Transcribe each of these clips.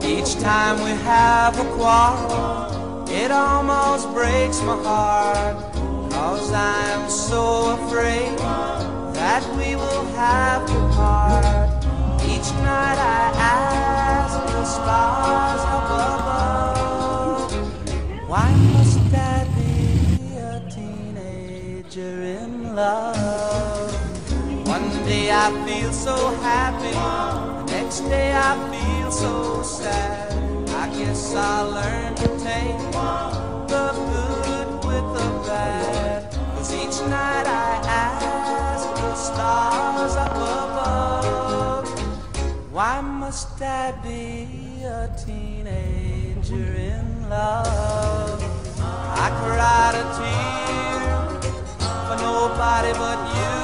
Each time we have a quarrel, it almost breaks my heart, 'cause I'm so afraid that we will have to part. Each night I ask the stars up above, why must I be a teenager in love? One day I feel so happy, the next day I feel so sad. I guess I'll learn to take the good with the bad, 'cause each night I ask the stars up above, why must I be a teenager in love? I cried a tear for nobody but you.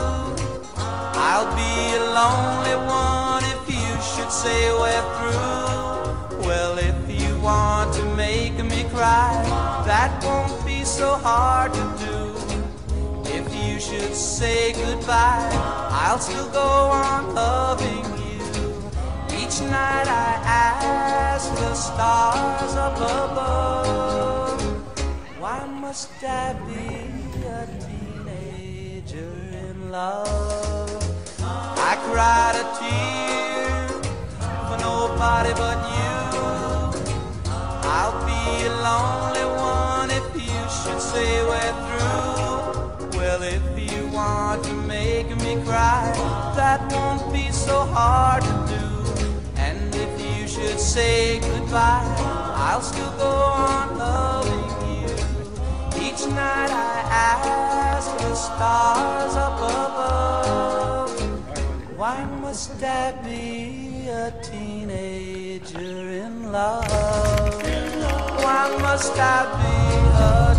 I'll be a lonely one if you should say we're through. Well, if you want to make me cry, that won't be so hard to do. If you should say goodbye, I'll still go on loving you. Each night I ask the stars up above, why must I be a teenager in love? I cried a tear for nobody but you. I'll be a lonely one if you should say we're through. Well, if you want to make me cry, that won't be so hard to do. And if you should say goodbye, I'll still go on loving you. Each night I ask the stars up above, why must I be a teenager in love? Why must I be a